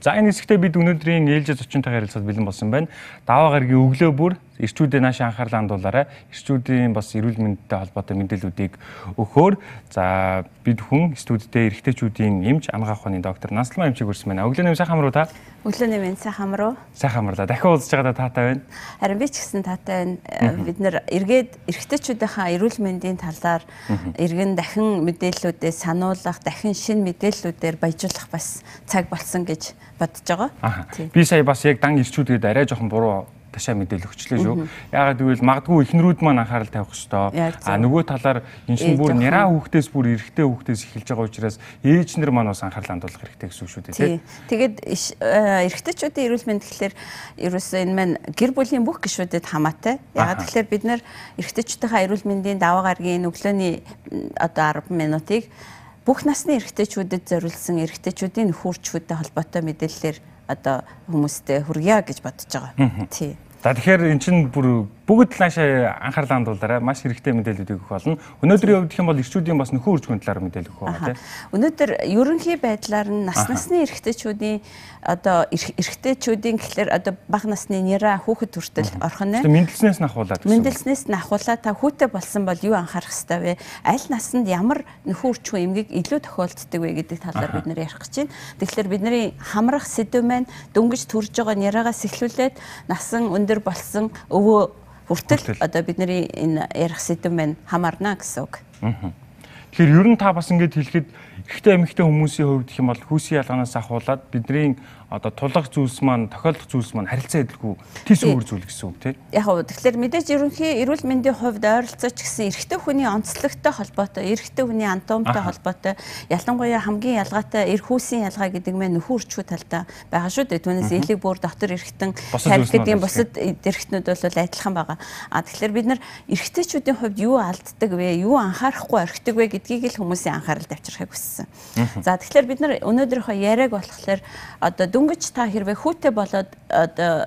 За энэ хэсэгтээ бид өнөөдрийн ээлжид зочинтойгоо ярилцаад бэлэн болсон байна. Даваа гарагийн өглөө бүр эрчүүдээ наашаа анхаарлаа хандуулаарай. Эрчүүдийн бас эрүүл мэндтэй холбоотой мэдээллүүдийг өгөхөөр за бид хүн студидтэй эрэгтэйчүүдийн эмч амгаа ухааны доктор Нансалмаа эмчийг хүрсэн байна. Өглөө нэм сайхан амруу та. Өглөө нэм сайхан амруу. Сайхан амрлаа. Дахин уулзж байгаадаа таатай байна. Харин би ч гэсэн таатай байна. Бид нэр эргээд эрэгтэйчүүдийнхаа эрүүл мэндийн талаар эргэн дахин мэдээллүүдээ сануулгах, дахин шинэ мэдээллүүдээр баяжуулах бас цаг болсон гэж бодож байгаа. Би сая бас яг дан ирчүүдэд арай жоохон буруу ташаа мэдээлэл өгчлээ шүү. Яагаад гэвэл магадгүй эхнэрүүд маань анхаарал тавих ёстой. Нөгөө талаар энэ чинь бүр няраа хүүхдээс бүр эрэгтэй хүүхдээс эхэлж байгаа учраас ээж нар маань бас анхаарал хандуулах хэрэгтэй гэсэн үг шүү дээ. Тэгээд эрэгтэйчүүдийн эрүүл мэнд гэхэлэр ерөөсөө энэ маань гэр бүлийн бүх гишүүдэд хамаатай. Яагаад гэхэлэр бид нэр эрэгтэйчүүдийнхээ эрүүл мэндийн даваа гарагийн өглөөний одоо 10 минутыг бүх насны эрэгтэйчүүдэд зориулсан эрэгтэйчүүдийн нөхөрчүүдтэй холбоотой мэдээллээр одоо хүмүүстээ хүргье гэж бодож байгаа. Тий. За тэгэхээр эн чинь бүр бүгд наашаа анхаарлаа хандуулаарай. Маш хэрэгтэй мэдээллүүдийг өгөх болно. Өнөөдрийн хувьд гэх юм бол эрчүүдийн бас нөхөн үржихийн талаар мэдээлэл өгөх байна тийм. Өнөөдөр ерөнхий байдлаар нь насны эрэгтэйчүүдийн одоо эрэгтэйчүүдийн гэхэлэр одоо бага насны няраа хүүхэд хүртэл орхон нь. Мэндэлснээс нь ахуулаад. Мэндэлснээс нь ахуулаад та хүүтэй болсон бол юу анхаарах хэрэгтэй вэ? Аль насанд ямар нөхөн үржихийн эмгэг илүү тохиолддог вэ гэдэг талаар бид нэр ярих гэж байна. Тэгэхээр бидний хамрах сэдв маань дөнгөж төрж байгаа няраагаас эхлүүлээд насан өндөр болсон өвөө хүртэл одоо бидний энэ ярих сэдв маань хамаарна гэсэн үг. Тэгэхээр ер нь та бас ингэж хэлэхэд ихтэй эмэгтэй хүмүүсийн хувьд гэх юм бол хүүсийн ялгаанаас ахуулаад бидний одоо тулах зүйлс маань тохиолдох зүйлс маань харилцаа эдлгүй тийш үржүүл гэсэн үг тийм. Яг нь тэгэхээр мэдээж ерөнхий эрүүл мэндийн хувьд ойролцоо ч гэсэн эрэгтэй хүний онцлогтой холбоотой, эрэгтэй хүний анатомитой холбоотой, ялангуяа хамгийн ялгаатай эрх хүүсийн ялгаа гэдэг нь нөхөн үржихүй талтай байгаа шүү дээ. Түүнээс элэг бүр дотор эргэтэн тарих гэдэг нь бусад эргэтнүүд бол адилхан байгаа. Тэгэхээр бид нар эрэгтэйчүүдийн хувьд юу алддаг вэ? Юу анхаарахгүй орхидог вэ гэдгийг л хүмүүсийн анхаарал тавьчихыг хүссэн. За тэгэхээр бид нар өнөөдрийнхөө яриаг болохоор одоо дөнгөж та хэрвээ хүүтэй болоод одоо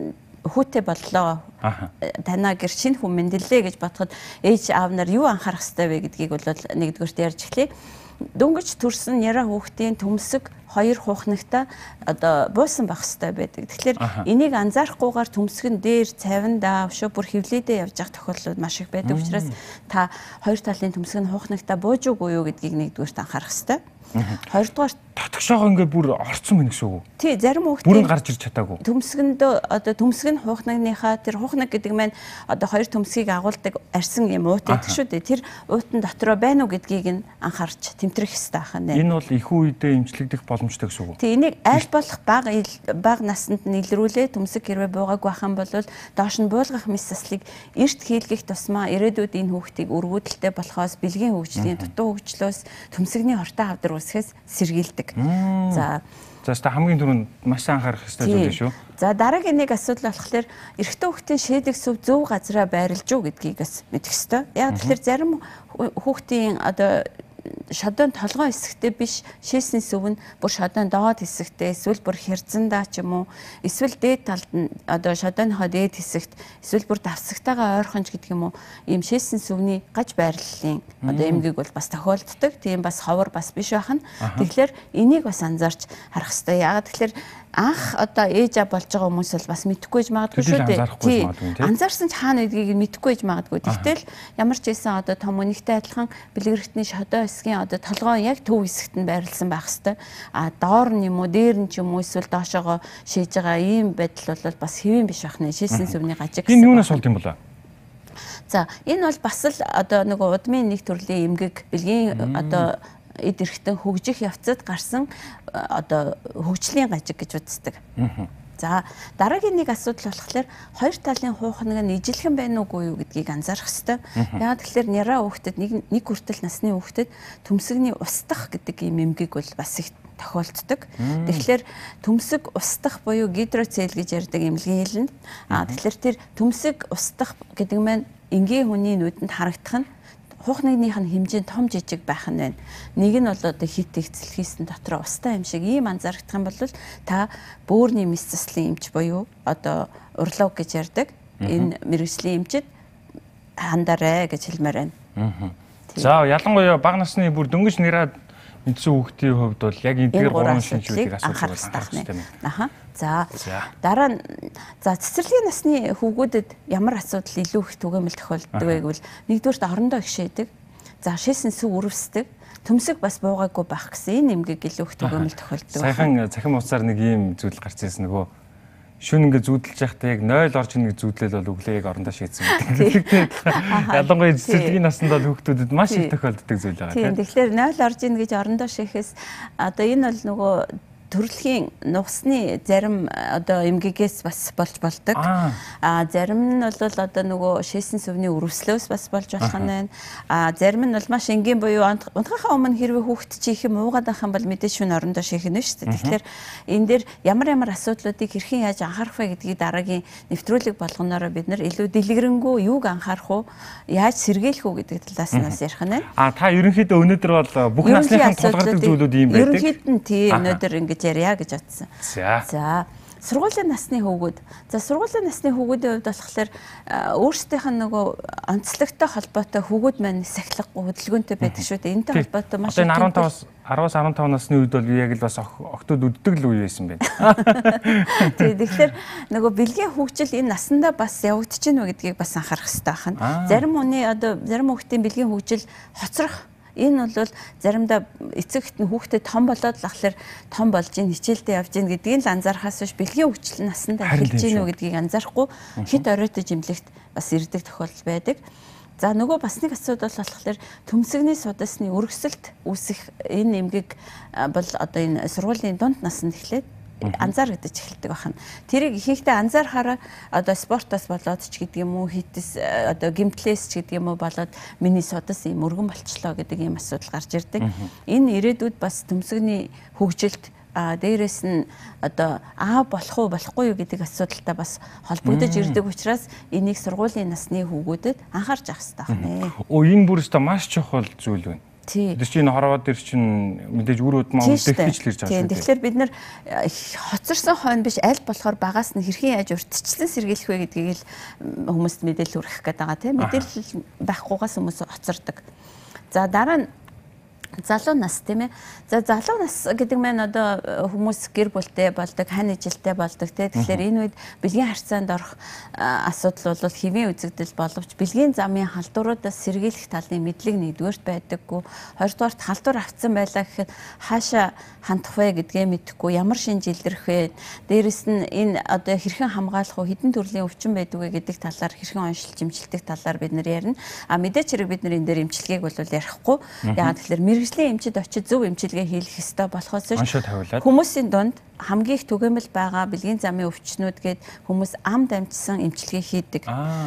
хүүтэй боллоо танаа гэр шинэ хүн мэндэллээ гэж бодоход ээж аав нар юу анхаарах хэрэгтэй вэ гэдгийг бол нэгдүгээрт ярьж эхлэе. Дөнгөж төрсөн няраа хүүхдийн төмсөг хоёр хуухнагта одоо буусан байх хэрэгтэй байдаг. Тэгэхээр энийг анзаарахгүйгээр төмсгөн дээр цавиндаа өшөө бүр хөвлөдөө явж явах тохиолдлууд маш их байдаг учраас та хоёр талын төмсг нь хуухнагта бууж үгүй юу гэдгийг нэгдүгээрт анхаарах хэрэгтэй. Хоёрдугаар татгшаага ингээ бүр орцсон байна гэсэн үг үү? Тий, зарим хүүхдийн бүрэн гарч ирж чадаагүй. Төмсгөнд одоо төмсг нь хуухнагныхаа тэр хуухнаг гэдэг маань одоо хоёр төмсгийг агуулдаг арьсан юм уут гэдэг шүү дээ. Тэр уутан дотроо байна уу гэдгийг нь анхаарч тэмтрэх хэрэгтэй байна. Энэ бол их үедээ эмчлэгдэх боломжтой гэсэн үг үү? Тий, энийг аль болох бага наснд нь илрүүлээ төмсг хэрвээ буугаагүй байх юм бол доош нь буулгах мэс заслыг эрт хийлгэх тусмаа ирээдүйд энэ хүүхдийг өргөдөлтэй болохоос бэлгийн хөгжлийн дутуу хөгжлөөс төмсгний хортой хавдар үсгэс сэргийлдэг. За хамгийн түрүүнд маш анхаарах хэрэгтэй зүйл шүү. За дараагийн нэг асуудал болохоор эрэгтэй хүүхдийн шийдэх сүв зөв газараа байрлаж уу гэдгийг бас мэдэх хэрэгтэй. Яг тэгэхээр зарим хүүхдийн одоо шодон толгой хэсэгтээ биш шээсний сүв нь бүр шодон доод хэсэгтээ эсвэл бүр хэрзэндаа ч юм уу эсвэл дээд талд нь одоо шодоныхоо дээд хэсэгт эсвэл бүр давсагтайгаа ойрхонч гэдэг юм уу ийм шээсний сүвний гаж байрлалын одоо эмгэг бол бас тохиолддог. Тийм бас ховор бас биш байна. Тэгэхээр энийг бас анзаарч харах хэрэгтэй. Яагаад тэгэхээр анх одоо ээж аа болж байгаа хүмүүс бол бас мэдэхгүй ч магадгүй шүү дээ. Анзаарсан ч хаана гэдгийг мэдэхгүй ч магадгүй. Тэгтэл ямар ч байсан одоо том үнэхтэй адилхан бэлгэрэгтний шодоо хэсгийн одоо толгой яг төв хэсэгт нь байрлсан байх хэвээр. Доор нь юм уу, дээр нь ч юм уу эсвэл доошоогоо шийж байгаа ийм байдал бол бас хэвэн биш байх нэ. Шээсэн сүвний гажиг гэсэн. Энэ юунаас болд юм бол? За энэ бол бас л одоо нөгөө удмын нэг төрлийн эмгэг бэлгийн одоо эд эрхтэн хөгжих явцад гарсан одоо хөгжлийн гажиг гэж үздэг. За дараагийн нэг асуудал болохоор хоёр талын хуухнаг нь ижилхэн байна уугүй юу гэдгийг анзаарах хэрэгтэй. Яагаад тэгэхээр няраа хүүхдэд нэг хүртэл насны хүүхдэд төмсгний устдах гэдэг ийм эмгэг бол бас их тохиолддог. Тэгэхээр төмсг устдах буюу гидроцел гэж ярьдаг эмнэлгийн хэлэнд. Тэгэхээр тэр төмсг устдах гэдэг нь энгийн хүний нүдэнд харагдах нь хуухнагных нь хэмжээ том жижиг байх нь байна. Нэг нь бол одоо хит ихцэлхийсэн дотроо устай юм шиг ийм анзаарах юм бол та бөөрийн мэс заслын эмч буюу одоо уролог гэж ярьдаг. Энэ мэрэгжлийн эмчэд хандаарай гэж хэлмээр байна. За ялангуяа бага насны бүр дөнгөж нэраад Эндсэн хүүхдийн хувьд бол яг эдгээр гурван шинжлэлийг анхаарах хэрэгтэй байна. Аха. За За. дараа нь цэцэрлэгийн насны хүүгүүдэд ямар асуудал илүү их түгээмэл тохиолддог вэ гэвэл нэгдүгээрт орондоо ихшээдэг. За шээсэн сүг үрвсдэг. Төмсөг бас буугаагүй байх гэсэн энэ эмгэг илүү их түгээмэл тохиолддог. Сайхан цахим уцаар нэг ийм зүйл гарч ирсэн нөгөө шүн ингээд зүүдэлж байхдаа яг 0 орж нэг зүүдлэл бол өглөө яг орондоо шийдсэн гэдэг. Ялангуяа цэцэрлэгийн наснд бол хүүхдүүдэд маш их тохиолддог зүйл байгаа тийм. Тэгэхээр 0 орж ийн гэж орондоо шийхэс одоо энэ бол нөгөө төрөлхийн нугасны зарим одоо эмгэгээс бас болж болдог. Зарим нь бол одоо нөгөө шээсэн сүвний өрөвслөөс бас болж болох нь байна. Зарим нь бол маш энгийн буюу унтахаа өмнө хэрвээ хүүхэд чи их юм уугаад байх юм бол мэдээж шүн орондоо шийхнэ шүү дээ. Тэгэхээр энэ дээр ямар асуудлуудыг хэрхэн яаж анхаарах вэ гэдгийг дараагийн нэвтрүүлэг болгоноороо бид нар илүү дэлгэрэнгүй юуг анхаарах уу, яаж сэргийлэх үү гэдэг талаас нь бас ярих нь байна. Та ерөнхийдөө өнөөдөр бол бүх насныхан тулгардаг зүйлүүд ийм байдаг. Ерөнхийд нь тийм өнөөдөр ингэж ярья гэж бодсон. За. Сургуулийн насны хүүгүүд. За сургуулийн насны хүүгүүдийн хувьд болохоор өөрсдийнх нь нөгөө онцлогтой холбоотой хүүгүүд маань сахилахгүй хөдөлгөөнтэй байдаг шүү дээ. Энэтэй холбоотой маш их 10-аас 15 насны үед бол яг л бас октод үддэг л үе байсан байна. Тэгэхээр нөгөө бэлгийн хөгжил энэ насандаа бас явагдаж байна уу гэдгийг бас анхаарах хэрэгтэй байна. Зарим хүүхдийн бэлгийн хөгжил хоцрох. Энэ бол заримдаа эцэгт нь хүүхдэд том болоод л ахлаар том болж ийн хичээлдээ явж ийн гэдгийг л анзаарахаас биш бэлгийн хөгжил насандаа эхэлж гин үү гэдгийг анзаарахгүй хит оройтой жимлэгт бас ирдэг тохиолдол байдаг. За нөгөө бас нэг асуудал болохоор төмсөгний судасны өргөсөлт үүсэх энэ эмгэг бол одоо энэ сургуулийн дунд насанд эхлээд анзаарэгдэж эхэлдэг байна. Тэрийг ихэнхдээ анзаарахаараа одоо спортоос болоод ч гэдэг юм уу, хитс одоо гимтлээс ч гэдэг юм уу болоод миний судас ийм өргөн болчлоо гэдэг ийм асуудал гарч ирдэг. Энэ ирээдүйд бас төмсөгний хөгжилт дээрээс нь одоо болох уу болохгүй юу гэдэг асуудалтай бас холбогдож ирдэг учраас энийг сургуулийн насны хүүгүүдэд анхаарч авах хэрэгтэй байна. Энэ бүр өстө маш чухал зүйл байна. Тэр чинь хорвоод дэр чинь мэдээж үр удмаа үлдэхэж л ирж байгаа шүү дээ. Тэгэхээр бид нар хоцорсон хойно биш аль болохоор багаас нь хэрхэн яаж урьдчилан сэргийлэх вэ гэдгийг л хүмүүст мэдээлэл хүргэх гээд байгаа тийм. Мэдээлэл байхгүйгаас хүмүүс хоцордог. За дараа нь залуу нас тийм ээ. За залуу нас гэдэг маань одоо хүмүүс гэр бүлтэй болдог, хань ижилтэй болдог тийм. Тэгэхээр энэ үед бэлгийн харьцаанд орох асуудал бол хэвийн үзэгдэл боловч бэлгийн замын халдваруудаас сэргийлэх талын мэдлэг нэгдүгээрт байдаггүй. Хоёрдугаарт халдвар авцсан байлаа гэхэд хаашаа хандах вэ гэдгээ мэдэхгүй, ямар шинж илэрх вэ? Дээрэс нь энэ одоо хэрхэн хамгаалах вэ? Хэдэн төрлийн өвчин байдаг вэ гэдэг талаар хэрхэн оншилж эмчилдэг талаар бид нар ярина. Мэдээч хэрэг бид нар энэ дээр эмчилгээг бол ярихгүй. Яагаад тэгэхээр мэргэжлийн эмчид очиж зөв эмчилгээ хийх ёстой болохоос хүмүүсийн дунд хамгийн их түгээмэл байгаа бэлгийн замын өвчнүүд гээд хүмүүс амд амжсан эмчилгээ хийдэг.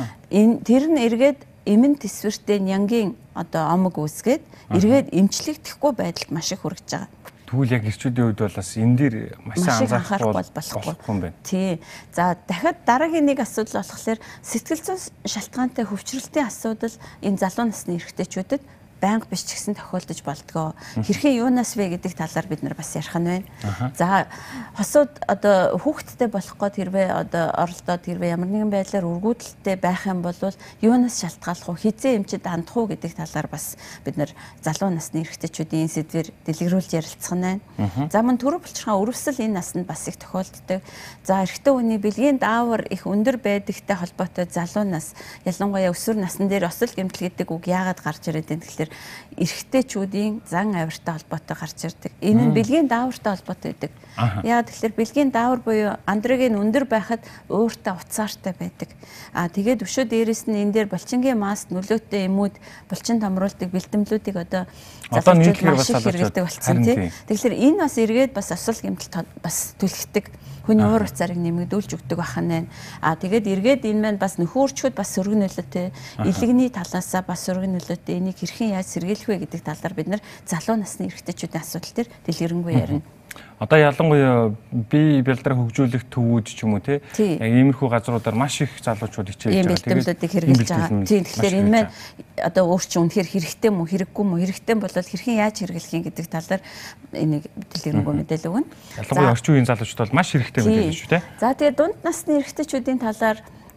Тэр нь эргээд эмэн тэсвэртэй нянгийн одоо омог үүсгээд эргээд эмчлэгдэхгүй байдалд маш их хүрэж байгаа. Тэгвэл яг эрчүүдийн үед бол бас энэ дээр маш анзаарахгүй болохгүй юм байна. Тий. За дахиад дараагийн нэг асуудал болохоор сэтгэл зүйн шалтгаантай хөвчрөлтийн асуудал энэ залуу насны эрэгтэйчүүдэд байнга биш ч гэсэн тохиолдож болдгоо. Хэрхэн юунаас вэ гэдэг талаар бид нар бас ярих нь байна. За хосууд одоо хүүхэдтэй болох гээд хэрвээ одоо оролдоод хэрвээ ямар нэгэн байдлаар үргүүдэлтэй байх юм бол юунаас шалтгаалах вэ? Хизээ эмчид хандах уу гэдэг талаар бас бид нар залуу насны эрэгтэйчүүдийн сэдвээр дэлгэрүүлж ярилцах нь байна. За мөн төрөв булчирхаа өрөвсөл энэ насанд бас их тохиолддог. За эрэгтэй хүний бэлгийн даавар их өндөр байдагтай холбоотой залуу нас ялангуяа өсвөр насны дээр осол гэмтэл гэдэг үг яагаад гарч ирээд байна гэхээр эрэгтэйчүүдийн зан авиртай холбоотой гарч ирдэг. Энэ нь бэлгийн даавартай холбоотой байдаг. Яагаад тэгэхээр бэлгийн даавар буюу андроген өндөр байхад ууртай уцаартай байдаг. Тэгээд өшөө дээрээс нь энэ дээр булчингийн маст нөлөөтэй эмүүд булчин томруулдаг бэлтэмлүүдийг одоо нийлэхээр бас хэрэгтэй болсон тийм. Тэгэхээр энэ бас эргээд бас осол гэмтэл бас түлхдэг. Хүний уур уцаарыг нэмэгдүүлж өгдөг бахан байна. Тэгээд эргээд энэ маань бас нөхөрчүүд бас сөрөг нөлөөтэй, илэгний талаасаа бас сөрөг нөлөөтэй. Энийг хэрхэн яаж сэргийлэх вэ гэдэг талаар бид нар залуу насны эрэгтэйчүүдийн асуудал дээр дэлгэрэнгүй ярина. Одоо ялангуяа бие бэлдрээ хөгжүүлэх төвүүд ч юм уу те яг иймэрхүү газруудаар маш их залуучууд хичээж байгаа. Бэлтгэлүүдийг хэрэглэж байгаа. Тийм тэгэхээр энэ маань одоо өөрчлөн үнэхээр хэрэгтэй мүү хэрэггүй мүү хэрэгтэй бол хэрхэн яаж хэрэглэх юм гэдэг талаар энийг дэлгэрэнгүй мэдээлэл өгнө. Ялангуяа орчин үеийн залуучууд бол маш хэрэгтэй мэдээлэл шүү те. За тэгээд дунд насны эрэгтэйчүүдийн талаар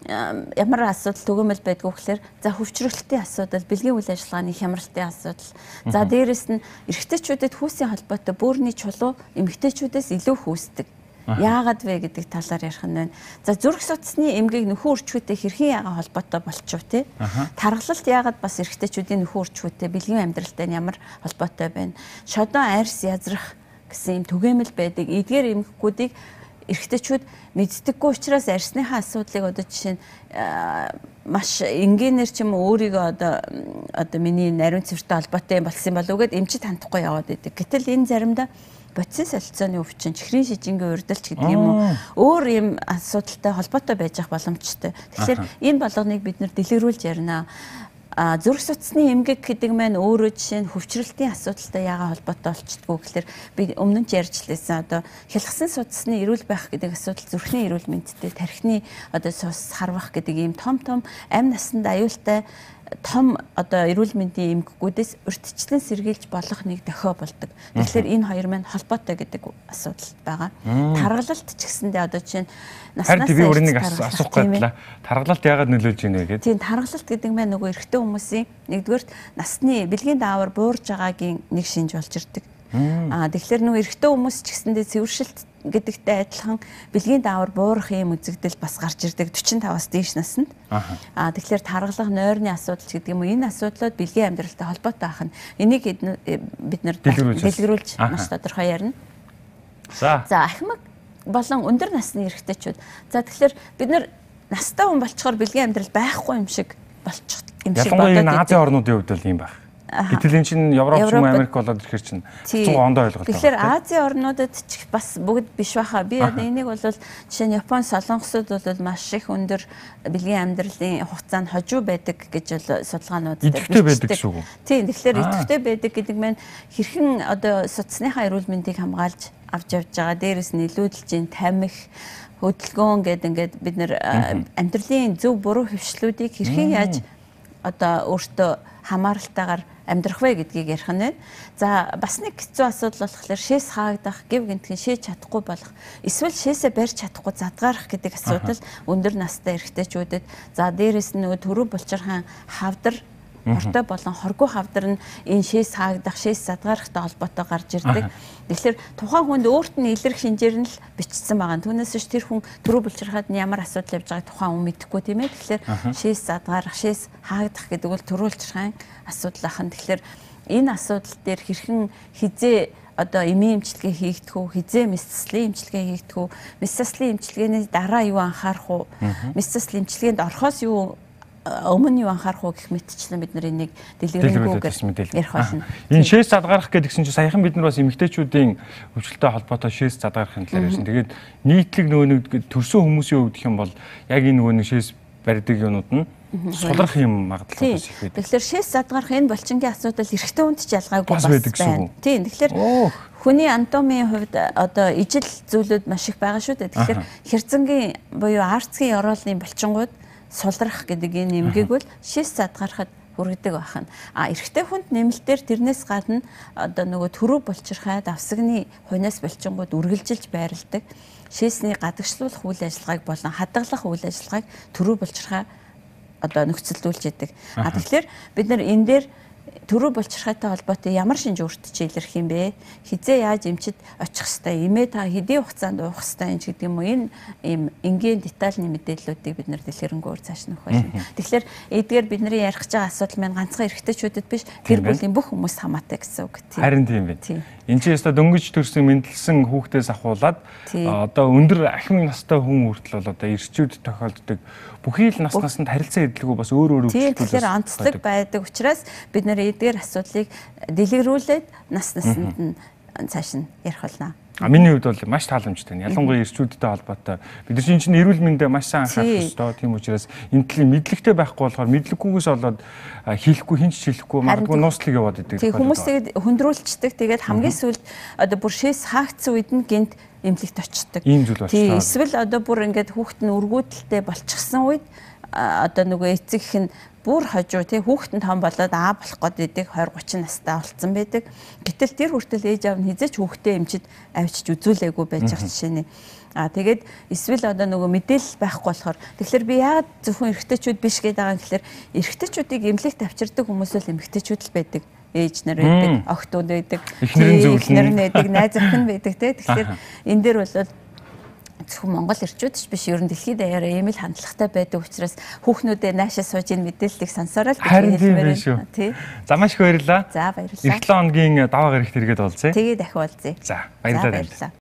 ямар асуудал төгөөмөл байдгүй гэхээр за хөвчрөлтийн асуудал, бэлгийн үйл ажиллагааны хямралтын асуудал. За дээрэс нь эрэгтэйчүүдэд хүүсийн холбоотой бөөрийн чулуу эмэгтэйчүүдээс илүү хүүсдэг. Яагаад вэ гэдэг талаар ярих нь байна. За зүрх судасны эмгээг нөхөн үрчүүтэй хэрхэн яагаад холбоотой болчихв те? Тархалт яагаад бас эрэгтэйчүүдийн нөхөн үрчүүтэй бэлгийн амьдралтай ямар холбоотой байна? Шодон арьс язрах гэсэн юм түгээмэл байдаг. Эдгээр эмгэгүүдийг эрэгтэйчүүд мэддэггүй учраас арьсныхаа асуудлыг одоо жишээ нь маш энгийнээр ч юм уу өөрийгөө одоо миний нариун цэвэртэй холбоотой болсон болов уу гэд эмчит хандахгүй яваад идэг. Гэтэл энэ заримдаа бодисын солилцооны өвчин, чихрийн шижингийн урдалч гэдэг юм уу өөр юм асуудалтай холбоотой байж ах боломжтой. Тэгэхээр энэ болгоныг бид нэр дэлгэрүүлж ярина. Зүрх судасны эмгэг гэдэг маань өөрөө жишээ нь хөвчрөлтийн асуудалтай яагаад холбоотой болчихдгоо гэхээр би өмнө нь ярьжлээсэн одоо хялгсан судасны эрүүл байх гэдэг асуудал зүрхний эрүүл мэндтэй тархины одоо цус харвах гэдэг ийм том амь насанд аюултай том одоо эрүүл мэндийн эмгэгүүдээс урьдчилан сэргийлж болох нэг дохио болдог. Тэгэхээр энэ хоёр маань холбоотой гэдэг асуудал байгаа. Таргалалт ч гэсэндээ одоо чинь наснаас би өөрийг асуух гэдлаа. Таргалалт яагаад нөлөөлж ийнэ гэдэг. Тийм таргалалт гэдэг маань нөгөө эрэгтэй хүмүүсийн нэгдүгээр насны бэлгийн даавар буурж байгаагийн нэг шинж болж ирдэг. Тэгэхээр нөгөө эрэгтэй хүмүүс ч гэсэндээ цэвэршилт гэдэгтэй адилхан бэлгийн даавар буурах юм үзэгдэл бас гарч ирдэг 45-аас дээш наснд. Тэгэхээр таргалах нойрны асуудал гэдэг юм уу энэ асуудлууд бэлгийн амьдралтай холбоотой байх нь энийг бид нэр дэлгэрүүлж маш тодорхой ярина. За ахмад болон өндөр насны эрэгтэйчүүд. За тэгэхээр бид нар настай хүн болчхоор бэлгийн амьдрал байхгүй юм шиг болчих юм шиг бодоод. Ялангуяа Азийн орнуудын хувьд бол ийм байх. Гэтэл энэ чинь Европ ч юм уу Америк болоод ирэхэр чинь 100 ондоо ойлголт байна. Тэгэхээр Азийн орнуудад ч бас бүгд биш байхаа. Би энийг бол жишээ нь Япон, Солонгосууд бол маш их өндөр бэлгийн амьдралын хугацаанд хожуу байдаг гэж бол судалгаанууд идэвхтэй байдаг гэсэн үг үү? Тийм. Тэгэхээр идэвхтэй байдаг гэдэг маань хэрхэн одоо судасныхаа эрүүл мэндийг хамгаалж авч явж байгаа. Дээрээс нь илүүдэлжийн тамхи хөдөлгөөн гэдэг ингээд бид нэр амьдралын зөв буруу хөвшлүүдийг хэрхэн яаж одоо өөртөө хамааралтайгаар амьдрах вэ гэдгийг ярих нь байна. За бас нэг хэцүү асуудал болохоор шээс хаагдах, гів гинтхэн шээж чадахгүй болох, эсвэл шээсээ барьж чадахгүй задгаарах гэдэг асуудал өндөр настай эрэгтэйчүүдэд за дээрэс нь нөгөө төрөв булчирхан хавдар Ортой болон хоргүй хавдар нь энэ шээс хаагдах, шээс задгаарахтай холбоотой гарч ирдэг. Тэгэхээр тухайн хүнд өөрт нь илэрх шинжээр нь л бичсэн байгаа. Түүнээс биш тэр хүн төрөв булчирхаад нь ямар асуудал явж байгааг тухайн хүн мэдэхгүй тийм ээ. Тэгэхээр шээс задгаарах, шээс хаагдах гэдэг бол төрөв булчирхайн асуудал ахын. Тэгэхээр энэ асуудал дээр хэрхэн хизээ одоо эмийн эмчилгээ хийгдэх үү, хизээ мэс заслын эмчилгээ хийгдэх үү, мэс заслын эмчилгээний дараа юу анхаарах уу, мэс заслын эмчилгээнд орохоос юу өмнө юу анхаарах уу гэх мэтчлэн бид нар энийг дэлгэрэнгүйгээр ярих болно. Энэ шээс задгаарах гэдгсэн чинь саяхан бид нар бас эмэгтэйчүүдийн хөвчлөлтэй холбоотой шээс задгаарахын талаар ярьсан. Тэгээд нийтлэг нөгөө нэг төрсөн хүмүүсийн хувьд гэх юм бол яг энэ нөгөө нэг шээс барьдаг юмнууд нь сулрах юм магадлал бас их байдаг. Тэгэхээр шээс задгаарах энэ булчингийн асуудал эрэгтэй хүнд ч ялгаагүй бас байна. Тийм. Тэгэхээр хүний анатомийн хувьд одоо ижил зүйлүүд маш их байгаа шүү дээ. Тэгэхээр хэрцэнгийн буюу арцгийн ороолны булчингууд сулрах гэдэг энэ эмгээг бол шээс задгаарахад хүргэдэг байна. Эрэгтэй хүнд нэмэлтээр тэрнээс гадна одоо нөгөө төрөв булчирхай давсагны хунаас булчингууд үргэлжилж байрладаг. Шээсний гадагшлуулах үйл ажиллагааг болон хадгалах үйл ажиллагааг төрөв булчирхай одоо нөхцөлдүүлж яадаг. Тэгэхээр бид нар энэ дээр төрөв булчирхайтай холбоотой ямар шинж өөртөө илэрх юм бэ? Хизээ яаж эмчид очих хэвээр, эмээ та хэдийн хугацаанд уух хэвээр гэдэг юм уу? Энэ ийм энгийн детальны мэдээллүүдийг бид нэр дэлгэрэнгээр цааш нөх болно. Тэгэхээр эдгээр бидний ярих гэж байгаа асуудал маань ганцхан эрэгтэйчүүдэд биш, гэр бүлийн бүх хүмүүст хамаатай гэсэн үг. Харин тийм байна. Энд чинь яста дөнгөж төрсэн мэдлсэн хүүхдээс ахуулаад одоо өндөр ахмад настай хүн хүртэл бол одоо эрчүүд тохиолддог бүхий л наснд харилцаа эдлэггүй бас өөр өвчлөлтүүд. Тэгэхээр онцлог байдаг учраас бид нэр эдгээр асуудлыг дэлгэрүүлээд нас наснд нь цааш нь ярих болно. Миний хувьд бол маш тааламжтай. Ялангуяа эрчүүдтэй холбоотой. Бид нар чинь эрүүл мэндэ маш сайн анхаарах ёстой. Тийм учраас энэ талын мэдлэгтэй байхгүй болохоор мэдлэггүйгээс болоод хийхгүй хинч хийхгүй магадгүй нууцлаг яваад идэг. Тийм хүмүүс тэгээд хөндрүүлчдэг. Тэгээд хамгийн сүүлд одоо бүр шээс хаагдсан үед нь гинт эмнэлэгт очдог. Ийм зүйл болчихсон. Тийм эсвэл одоо бүр ингээд хүүхэд нь өргүүдэлтэй болчихсон үед одоо нөгөө эцэг их нь бүр хожуу тий хүүхэд нь том болоод аа болох гээд идэг 20 30 настай болцсон байдаг. Гэтэл тэр хүртэл ээж аав нь хизээч хүүхдээ эмчид авчиж үзүүлээгүй байж байгаа жишээ нь. Тэгээд эсвэл одоо нөгөө мэдээлэл байхгүй болохоор тэгэхээр би яагаад зөвхөн эрэгтэйчүүд биш гэдэг байгаа юм гэхээр эрэгтэйчүүдийг эмнэлэгт авчирдаг хүмүүс л эмэгтэйчүүд л байдаг. Ээж нар байдаг, охтууд байдаг, эхнэр нь байдаг, найз охин байдаг тий. Тэгэхээр энэ дээр бол зөвхөн Монгол эрчүүд ч биш ер нь дэлхийд даяараа ийм л хандлагатай байдаг учраас хүүхнүүдээ наашаа сууж ийн мэдээллийг сонсороо л хэлмээр байна тий. За маш их баярлалаа. За баярлалаа. Эх 7 хоногийн даваа гарагт хэрэгэд уулзъя. Тэгээ дахин уулзъя. За баярлалаа.